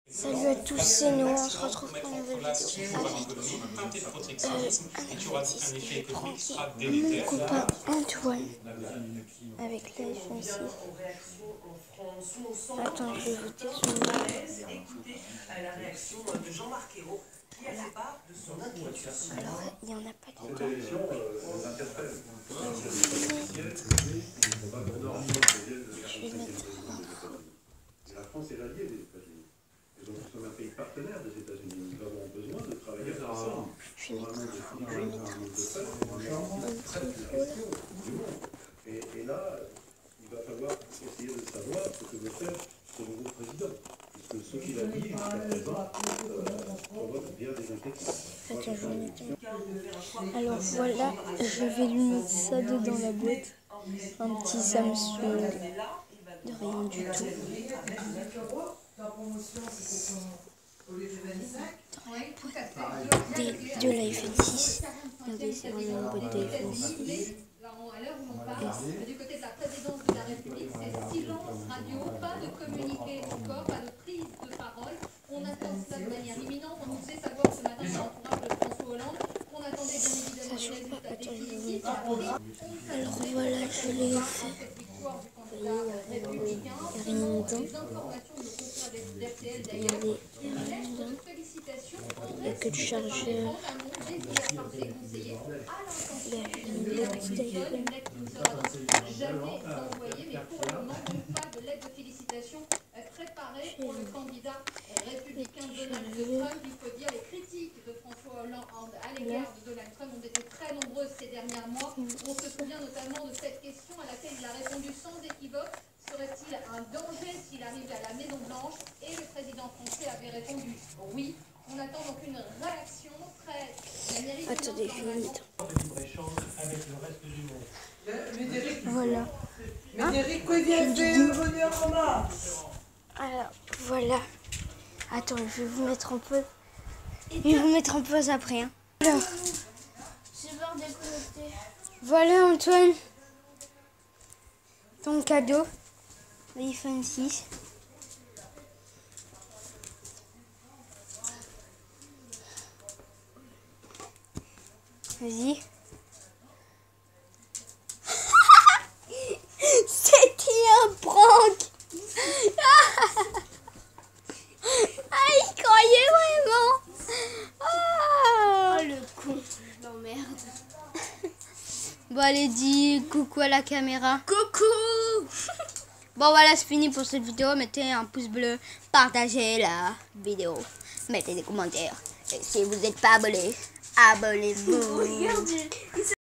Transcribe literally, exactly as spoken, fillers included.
Salut à tous, c'est Noah, on se retrouve pour une nouvelle vidéo avec euh, un artiste qui fait pranker mon copain Antoine avec l'iPhone six. Attends, je vais vous dézoomer. Alors, il n'y en a pas dedans. Je vais mettre La France est ralliée des États-Unis. Et donc nous sommes un pays partenaire des États-Unis. Nous avons besoin de travailler ensemble. Je vais mettre Et, et là, il va falloir essayer de savoir ce que veut faire ce nouveau président. Puisque ce qu'il a dit jusqu'à présent provoque bien des inquiétudes. Attends, je vais mettre... Alors voilà, je vais lui mettre ça dedans la boîte. Un petit Samsung. De rien du tout. Des, de l'iPhone six. Regardez, c'est vraiment une boîte d'iPhone six. À l'heure où l'on parle, du côté de la présidence de la République, c'est silence radio, pas de communiqué encore, pas de prise de parole. On attend cela de manière imminente. On nous faisait savoir ce matin dans l'entourage de François Hollande qu'on attendait bien évidemment les résultats définitifs. Alors voilà, je l'ai fait. Il n'y a rien dedans. Regardez, il n'y a rien dedans. Il n'y a que du chargeur. Là, j'ai une box d'iPhone. Jamais envoyé, mais pour le moment, pas de lettre de félicitations préparée pour le candidat républicain Donald Trump. Il faut dire les critiques de François Hollande à l'égard de Donald Trump ont été très nombreuses ces derniers mois. On se souvient notamment de cette question à laquelle il a répondu sans équivoque. Serait-il un danger s'il arrivait à la Maison Blanche? Et le président français avait répondu oui. On attend donc une réaction très... Attendez, je vais mettre. Voilà. Médéric, quoi vient faire le bonheur en mars? Alors, voilà. Attends, je vais vous mettre en pause. Je vais vous mettre en pause après. Hein. Alors. Voilà, Antoine. Ton cadeau. L'iPhone six. Vas-y. C'était un prank. Ah, il croyait vraiment. Ah. Oh, le con. Non, merde. Bon, allez, dis coucou à la caméra. Coucou. Bon, voilà, c'est fini pour cette vidéo. Mettez un pouce bleu, partagez la vidéo, mettez des commentaires. Et si vous n'êtes pas abonné, abonnez-vous.